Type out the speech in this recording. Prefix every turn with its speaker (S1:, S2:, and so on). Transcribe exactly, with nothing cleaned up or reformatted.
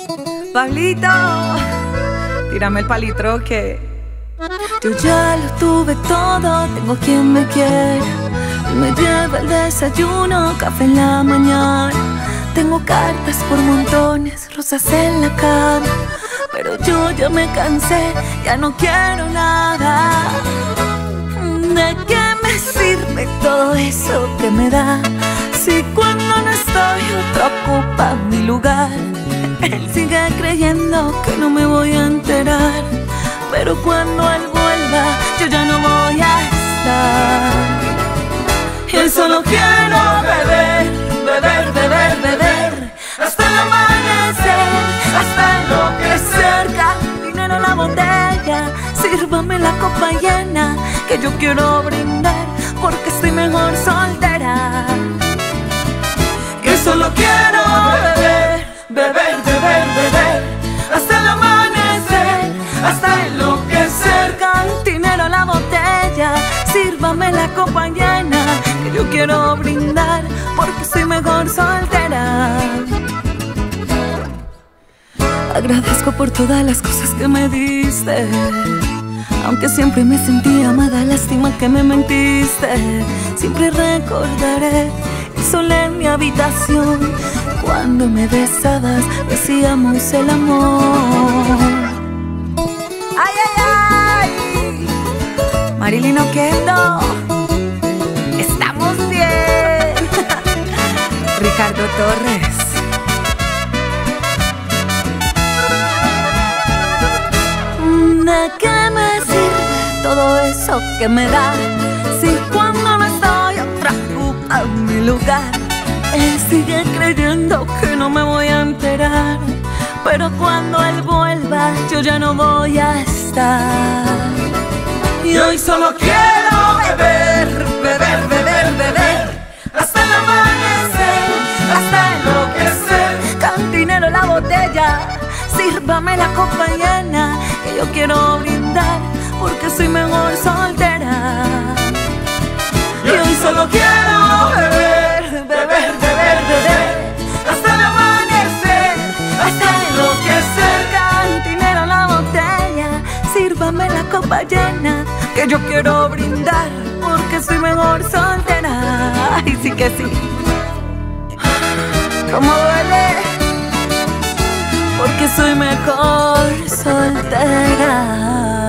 S1: Pablito, tírame el palitroque.
S2: Yo ya lo tuve todo, tengo quien me quiere. Me lleva el desayuno, café en la mañana. Tengo cartas por montones, rosas en la cama. Pero yo ya me cansé, ya no quiero nada. ¿De qué me sirve todo eso que me da? Si cuando no estoy otro ocupa mi lugar. Él sigue creyendo que no me voy a enterar, pero cuando él vuelva yo ya no voy a estar. Y hoy solo quiero beber, beber, beber, beber hasta el amanecer, hasta enloquecer. Dinero en la botella, sírvame la copa llena, que yo quiero brindar porque estoy mejor soltera. Que solo quiero beber, beber, beber, beber hasta el amanecer, hasta enloquecer. Cantinero la botella, sírvame la copa llena, que yo quiero brindar porque soy mejor soltera. Agradezco por todas las cosas que me diste, aunque siempre me sentí amada, lástima que me mentiste. Siempre recordaré el sol en mi habitación, cuando me besabas, hacíamos el amor.
S1: ¡Ay, ay, ay! Marilyn Oquendo, estamos bien. Ricardo Torres.
S2: ¿De qué me sirve todo eso que me da? Si cuando no estoy otra ocupa mi lugar. Él sigue creyendo que no me voy a enterar, pero cuando él vuelva yo ya no voy a estar.
S1: Y hoy solo quiero beber, beber, beber, beber hasta el amanecer, hasta enloquecer.
S2: Cantinero la botella, sírvame la copa llena, que yo quiero brindar porque soy mejor soltera.
S1: Y hoy solo quiero beber, beber, beber, beber hasta el amanecer, hasta enloquecer.
S2: Cantinero la botella, sírvame la copa llena, que yo quiero brindar porque soy mejor soltera.
S1: Ay, sí que sí.
S2: ¿Cómo duele? Porque soy mejor soltera.